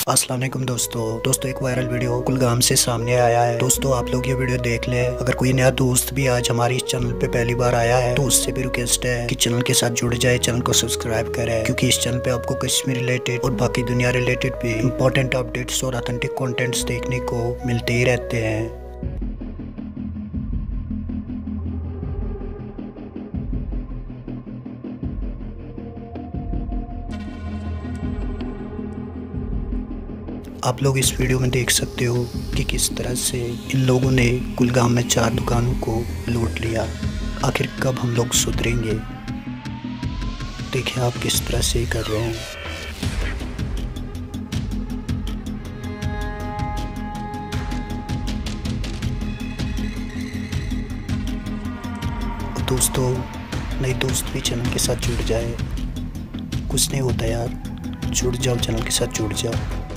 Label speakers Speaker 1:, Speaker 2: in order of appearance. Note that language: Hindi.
Speaker 1: अस्सलाम वालेकुम दोस्तों एक वायरल वीडियो कुलगाम से सामने आया है। दोस्तों आप लोग ये वीडियो देख लें। अगर कोई नया दोस्त भी आज हमारे इस चैनल पे पहली बार आया है तो उससे भी रिक्वेस्ट है कि चैनल के साथ जुड़ जाए, चैनल को सब्सक्राइब करें, क्योंकि इस चैनल पे आपको कश्मीर रिलेटेड और बाकी दुनिया रिलेटेड भी इंपॉर्टेंट अपडेट्स और ऑथेंटिक कंटेंट्स देखने को मिलते ही रहते हैं। आप लोग इस वीडियो में देख सकते हो कि किस तरह से इन लोगों ने कुलगाम में 4 दुकानों को लूट लिया। आखिर कब हम लोग सुधरेंगे? देखिए आप किस तरह से कर रहे हैं। दोस्तों नए दोस्त भी चैनल के साथ जुड़ जाए। कुछ नहीं होता यार, जुड़ जाओ, चैनल के साथ जुड़ जाओ।